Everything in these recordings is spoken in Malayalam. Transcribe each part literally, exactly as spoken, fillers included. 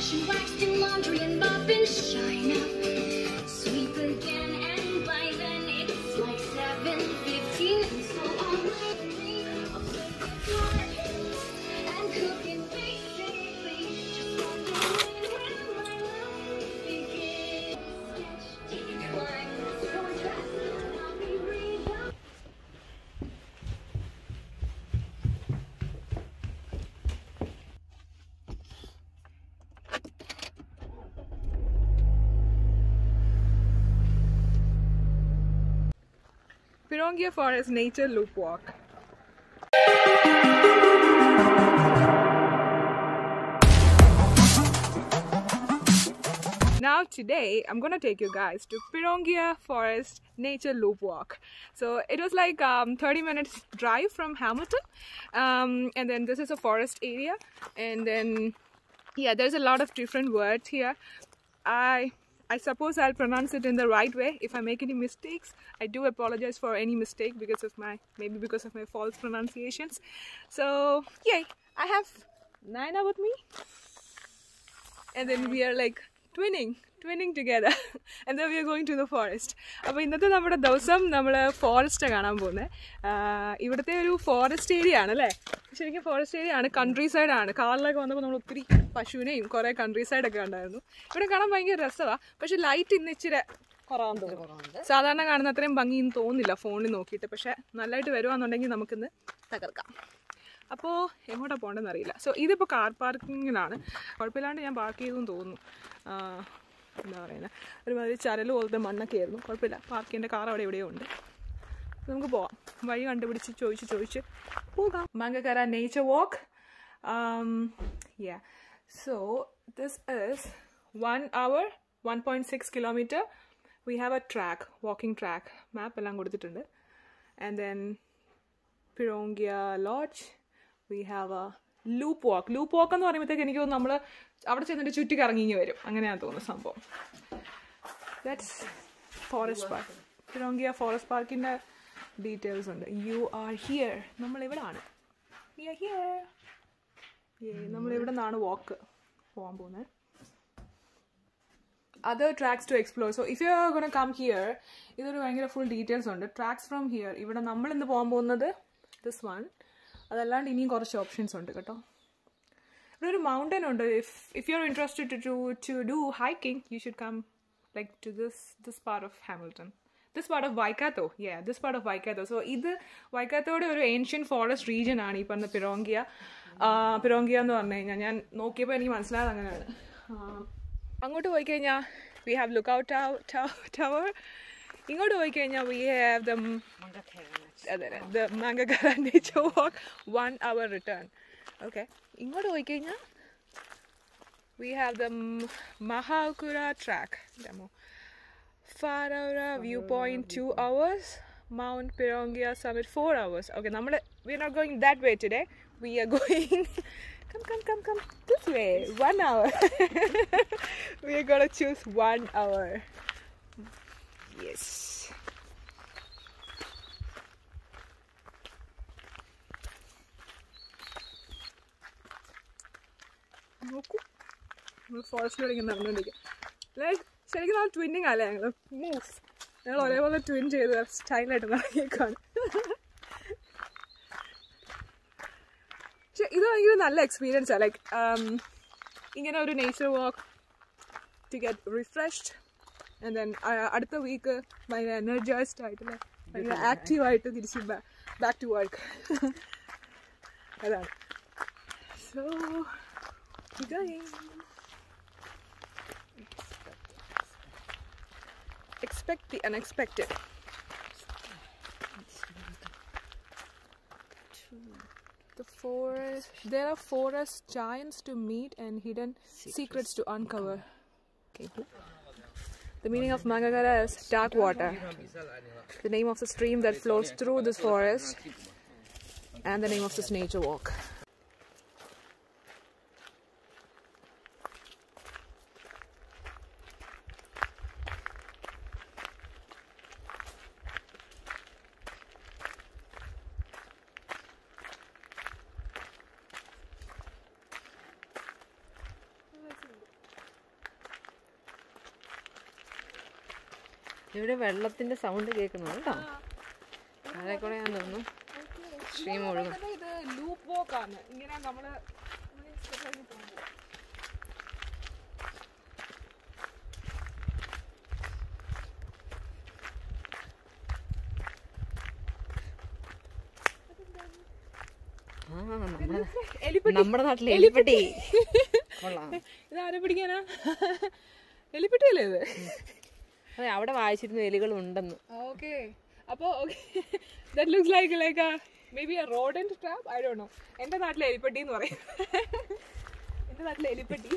washing, waxing, laundry, and mopping, shine up, sweep again, and by then it's like seven fifteen, and so on my way, I'll play guitar and cooking basically, just wondering where my life begins. Sketch, drawing, going dress, I'll be reading. Pirongia Forest Nature Loop Walk. Now today I'm gonna take you guys to Pirongia Forest Nature Loop Walk. So it was like um, thirty minutes drive from Hamilton, um, and then this is a forest area, and then yeah, there's a lot of different words here. I I suppose I'll pronounce it in the right way. If I make any mistakes, I do apologize for any mistake because of my, maybe because of my false pronunciations. So, yay! I have Naina with me. And then we are like twinning, twinning together. And then we are going to the forest. So, in this day, we are in forest. This is a forest area. ശരിക്കും ഫോറസ്റ്റ് ഏരിയ ആണ്, കൺട്രി സൈഡ് ആണ്. കാറിലൊക്കെ വന്നപ്പോൾ നമ്മൾ ഒത്തിരി പശുവിനെയും കുറേ കൺട്രി സൈഡൊക്കെ ഉണ്ടായിരുന്നു. ഇവിടെ കാണാൻ ഭയങ്കര രസമാണ്, പക്ഷെ ലൈറ്റ് ഇന്ന് ഇച്ചിരി കുറവാന്ന് തോന്നുന്നു. സാധാരണ കാണുന്ന അത്രയും ഭംഗിയൊന്നും തോന്നുന്നില്ല ഫോണിൽ നോക്കിയിട്ട്, പക്ഷെ നല്ലതായിട്ട് വരുവാന്നുണ്ടെങ്കിൽ നമുക്കിന്ന് തകർക്കാം. അപ്പോൾ എങ്ങോട്ടാണ് പോകേണ്ടതെന്ന് അറിയില്ല. സോ ഇതിപ്പോൾ കാർ പാർക്കിങ്ങിലാണ്, കുഴപ്പമില്ലാണ്ട് ഞാൻ പാർക്ക് ചെയ്തെന്ന് തോന്നുന്നു. എന്താ പറയുന്നത്, ഒരുമാതിരി ചരൽ പോലത്തെ മണ്ണൊക്കെ ആയിരുന്നു. കുഴപ്പമില്ല, പാർക്ക് ചെയ്യേണ്ട കാർ അവിടെ എവിടെയോ ഉണ്ട്. നമുക്ക് പോവാം, വഴി കണ്ടുപിടിച്ച് ചോദിച്ച് ചോദിച്ച് പോകാം. Mangakara Nature Walk. Um, yeah. So this is one hour, one point six kilometer. We have a track, walking track. Map എല്ലാം കൊടുത്തിട്ടുണ്ട്. And then Pirongia Lodge. We have a loop walk. Loop walk എന്ന് പറയുമ്പോഴത്തേക്ക് എനിക്ക് തോന്നുന്നു നമ്മൾ അവിടെ ചെന്നിട്ട് ചുറ്റി കറങ്ങി വരും, അങ്ങനെയാണ് തോന്നുന്നു സംഭവം. That's Forest Park. Pirongia Forest Parkന്റെ details ഉണ്ട്. You are here. നമ്മൾ ഇവിടാണ്. We are here. നമ്മൾ ഇവിടെ നിന്നാണ് walk പോകാൻ പോകുന്നത്. Other tracks to explore. So if you are going to come here, ഇതൊരു ഭയങ്കര full details ഉണ്ട്. Tracks from here. ഇവിടെ നമ്മൾ ഇന്ന് പോകാൻ പോകുന്നത് this one. അതല്ലാണ്ട് ഇനിയും കുറച്ച് ഓപ്ഷൻസ് ഉണ്ട് കേട്ടോ. ഇവിടെ ഒരു മൗണ്ടൻ ഉണ്ട്. If if you are interested to do to do hiking, you should come like to this this part of Hamilton. This part of Waikato, yeah, this part of Waikato. So, this Waikato is an ancient forest region. This is Pirongia. Uh, Pirongia is one. I looked at it. We have Lookout Tower. We have the the Mangakara Nature Walk, one hour return. Okay. We have the Mahakura Track demo. Faraura Viewpoint two hours, Mount Pirongia Summit four hours. Okay, we are not going that way today. We are going come come come come this way. One hour. We are gonna choose one hour. Yes. Noku. We forest lo ingena narnondike. Like ശരിക്കും നമ്മൾ ട്വിന്നിങ് അല്ലേ, ഞങ്ങൾ മൂവ്സ് ഞങ്ങൾ ഒരേപോലെ ട്വിൻ ചെയ്ത് സ്റ്റൈലായിട്ട് നടക്കിയേക്കാണ്. പക്ഷെ ഇത് ഭയങ്കര നല്ല എക്സ്പീരിയൻസാണ്. ലൈക്ക് ഇങ്ങനെ ഒരു nature walk to get refreshed and then അടുത്ത വീക്ക് ഭയങ്കര എനർജൈസ്ഡ് ആയിട്ട് ഭയങ്കര ആക്റ്റീവായിട്ട് തിരിച്ച് ബാക്ക് ടു വർക്ക്. അതാണ്. So expect the unexpected. The forest. There are forest giants to meet and hidden secrets, secrets to uncover. Okay. The meaning of Mangakara is dark water. The name of the stream that flows through this forest, and the name of this nature walk. ഇവിടെ വെള്ളത്തിന്റെ സൗണ്ട് കേൾക്കുന്നു കേട്ടോ. താഴെ കൂടെയാന്ന് തോന്നുന്നു സ്ട്രീം ഒഴുകും. ഇത് ലൂപ്പ് വോക്ക് ആണ്. ഇങ്ങനെ നമ്മള് നമ്മുടെ നാട്ടിലെ എലിപ്പെട്ടി. ഇതാരെ പിടിക്കാനാ? എലിപ്പെട്ടിയല്ലേ ഇത്? അതെ, അവിടെ വായിച്ചിരുന്ന എലികൾ ഉണ്ടെന്ന്. ഓക്കെ, അപ്പൊ that looks like like a maybe a rodent trap, I don't know. എന്റെ നാട്ടിലെ എലിപ്പെട്ടി എന്ന് പറയും. എന്റെ നാട്ടിലെ എലിപ്പെട്ടി.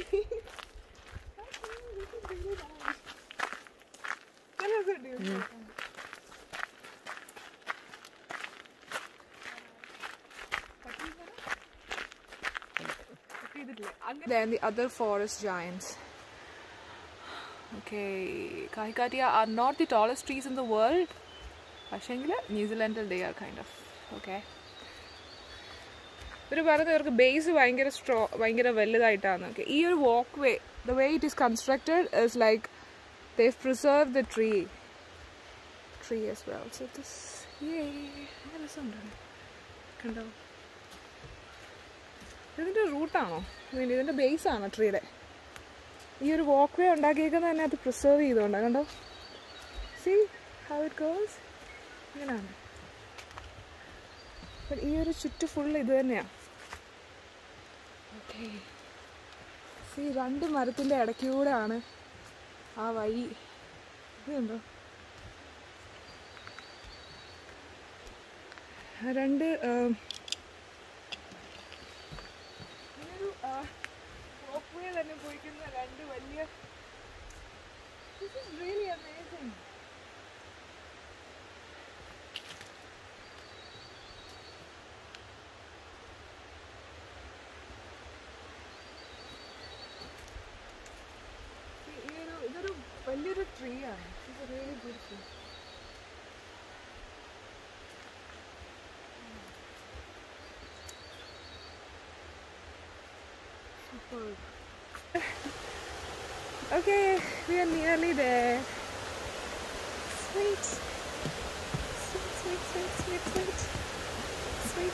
Then the other forest giants. Okay, Kahikatia are not the tallest trees in the world. Ashengila, New Zealand, they are kind of okay. But the base is very strong, very well. Okay, this walkway, the way it is constructed is like they've preserved the tree, tree as well. So this, yay, that is something. Kando. This is the root, I mean, this is the base of the tree. This walkway is preserved. See how it goes? But here is full. Okay. See, രണ്ട് മരത്തിന്റെ ഇടയ്ക്കൂടെയാണ് ആ വഴി. ഇതുണ്ടോ? രണ്ട് walkway തന്നെ പോയിക്കുന്ന രണ്ട് വലിയ. This is really amazing. ഇതൊരു വലിയൊരു ട്രീ ആണ്. It's really beautiful. Okay, we are nearly there. Sweet. Sweet, sweet, sweet, sweet, sweet. Sweet.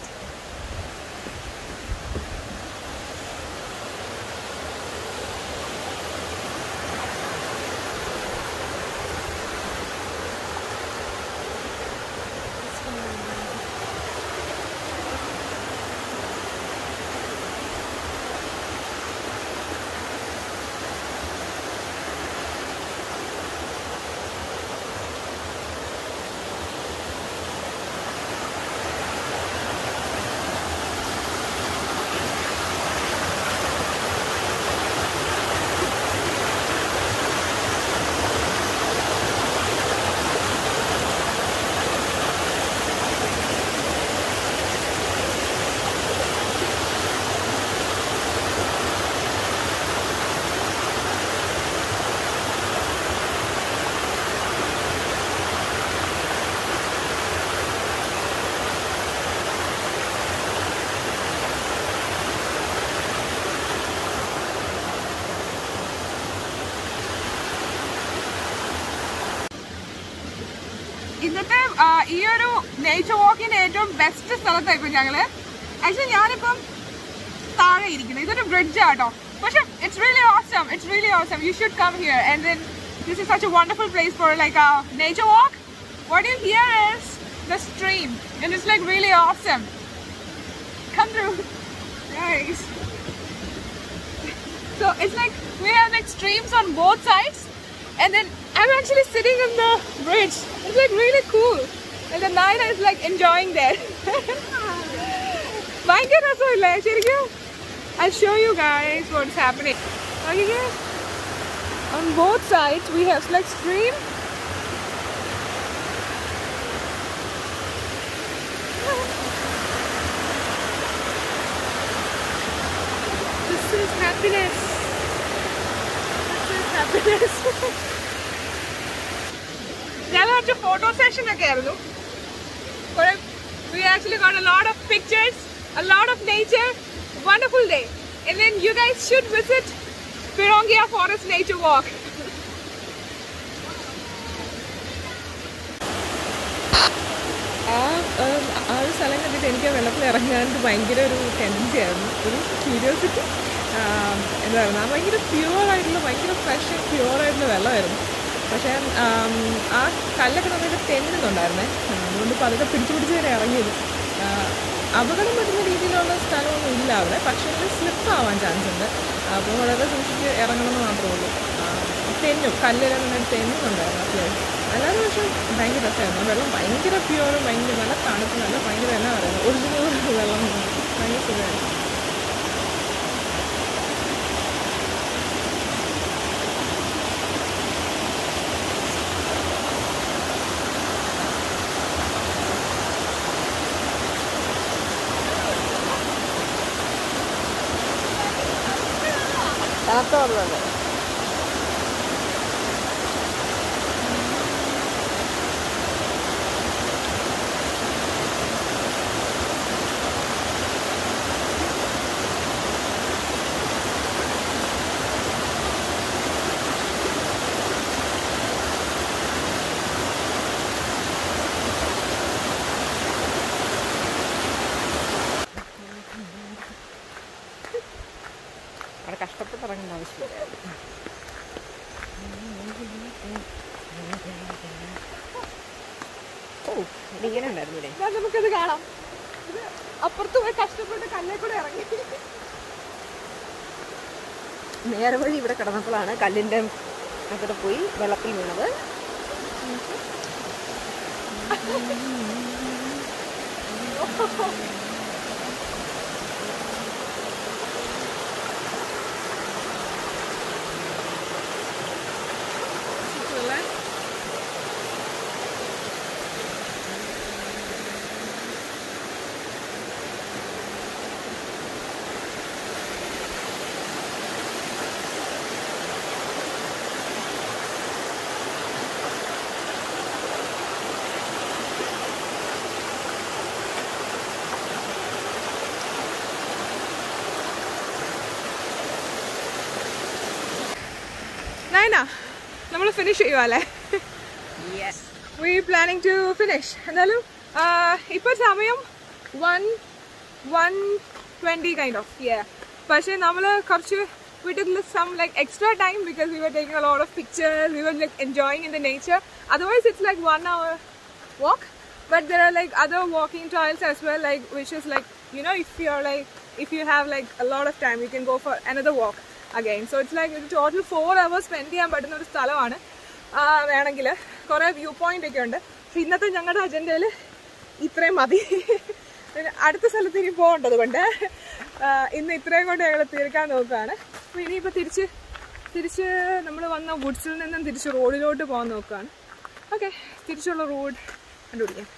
ഇന്നത്തെ ഈ ഒരു നേച്ചർ വാക്കിന്റെ ഏറ്റവും ബെസ്റ്റ് സ്ഥലത്തായിപ്പോ ഞങ്ങള്. ആക്ച്വലി ഞാനിപ്പം താഴെ ഇരിക്കുന്നത്. ഇതൊരു ബ്രിഡ്ജ് ആട്ടോ. പക്ഷെ it's really awesome. It's really awesome. You should come here and then this is such a wonderful place for like a nature walk. What you hear is the stream and it's like really awesome. Come through guys. So it's like we have like streams on both sides and then I'm actually sitting on the bridge. It's like really cool and the night is like enjoying there. Bhayangara so illa sheriku. I'll show you guys what's happening. Okay guys, on both sides we have like stream. This is happiness. This is happiness. We had a photo session again. But we actually got a lot of pictures, a lot of nature. Wonderful day. And then you guys should visit Pirongia Forest Nature Walk. എനിക്ക് വെള്ളത്തിൽ ഇറങ്ങാനായിട്ട് ഭയങ്കര ഒരു ടെൻഡൻസി ആയിരുന്നു, ഒരു ക്യൂരിയോസിറ്റി. എന്തായിരുന്നു, ആ ഭയങ്കര പ്യുവറായിട്ടുള്ള ഭയങ്കര ഫ്രഷ് ആൻഡ് പ്യുവറായിട്ടുള്ള വെള്ളമായിരുന്നു. പക്ഷേ ആ കല്ലൊക്കെ നന്നായിട്ട് തെന്നുന്നുണ്ടായിരുന്നേ, അതുകൊണ്ട് പതുക്കെ പിടിച്ചു പിടിച്ച് വരെ ഇറങ്ങിയത്. അപകടം പറ്റുന്ന രീതിയിലുള്ള സ്ഥലമൊന്നും ഇല്ല അവിടെ, പക്ഷേ ഇത് സ്ലിപ്പാവാൻ ചാൻസ് ഉണ്ട്. അപ്പോൾ വളരെ സൂക്ഷിച്ച് ഇറങ്ങണമെന്ന് മാത്രമേ ഉള്ളൂ. തെന്നും കല്ലെല്ലാം നന്നായിട്ട് തെന്നുന്നുണ്ടായിരുന്നു അത്യാവശ്യം. അല്ലാതെ പക്ഷേ ഭയങ്കര രസമായിരുന്നു. വെള്ളം ഭയങ്കര പ്യുവറും ഭയങ്കര നല്ല തണുപ്പ്, നല്ല ഭയങ്കര എന്നാ പറയുന്നത് ഒറിജിനൽ വെള്ളം, ഭയങ്കര സുഖമായിരുന്നു. തണുത്തുള്ളത് അവിടെ കഷ്ടപ്പെട്ട് ഇറങ്ങേണ്ട ആവശ്യമില്ല. ഓ ഇങ്ങനെ ഉണ്ടായിരുന്നു. നമുക്കത് കാണാം. അപ്പുറത്ത് പോയി കഷ്ടപ്പെട്ട് കല്ലേ കൂടെ ഇറങ്ങി. നേരെ വഴി ഇവിടെ കിടന്നപ്പോഴാണ് കല്ലിൻ്റെ അകത്ത് പോയി വെള്ളത്തിൽ വീണത്. നൈന, നമ്മൾ ഫിനിഷ് ചെയ്യുവാല്ലേ? We planning to finish. എന്നാലും ഇപ്പോൾ സമയം one one twenty kind of yeah. പക്ഷേ നമ്മൾ കുറച്ച് we took some like extra time because we were taking a lot of pictures, we were like enjoying in the nature. Otherwise it's like one hour walk, but there are like other walking trails as well, like which is like, you know, if you're like if you have like a lot of time you can go for another walk again. So it's like a total four hours spend ചെയ്യാൻ പറ്റുന്ന ഒരു സ്ഥലമാണ്. വേണമെങ്കിൽ കുറേ വ്യൂ പോയിന്റ് ഒക്കെ ഉണ്ട്. ഇന്നത്തെ ഞങ്ങളുടെ അജണ്ടയിൽ ഇത്രയും മതി. അടുത്ത സ്ഥലത്ത് ഇനി പോകേണ്ടത് കൊണ്ട് ഇന്ന് ഇത്രയും കൊണ്ട് ഞങ്ങൾ തീർക്കാൻ നോക്കുകയാണ്. അപ്പോൾ ഇനിയിപ്പോൾ തിരിച്ച് തിരിച്ച് നമ്മൾ വന്ന വുഡ്സിൽ നിന്നും തിരിച്ച് റോഡിലോട്ട് പോകാൻ നോക്കുകയാണ്. ഓക്കെ, തിരിച്ചുള്ള റോഡ് കണ്ടുപിടിക്കാം.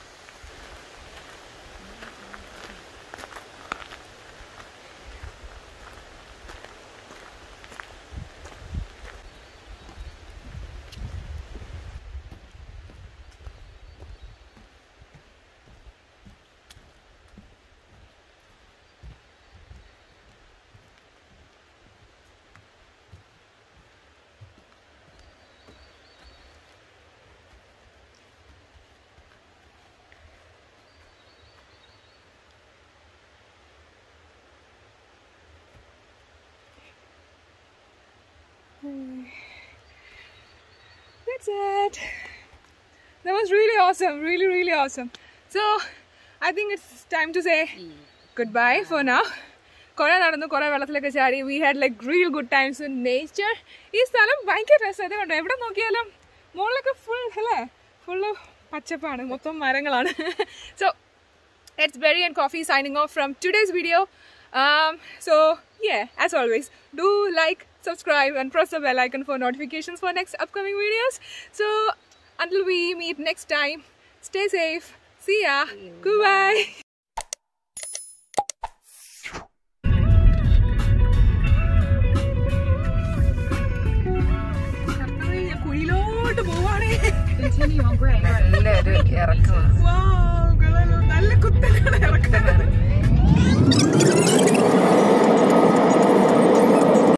That's it. That was really awesome, really really awesome. So I think it's time to say goodbye for now. Kore nadannu kore vellathilekku chaadi. We had like real good times in nature. Ee sthalam bhayankara rasam undu. Evada nokkiyalum mollakku full alle full പച്ചപ്പാണ്, മൊത്തം മരങ്ങളാണ്. So it's Berry and Coffee signing off from today's video. Um, so yeah, as always, do like, subscribe and press the bell icon for notifications for next upcoming videos. So until we meet next time, stay safe. See ya. Goodbye. നല്ലൊരു ഇറക്കമാണ്. നല്ല കുത്തനെ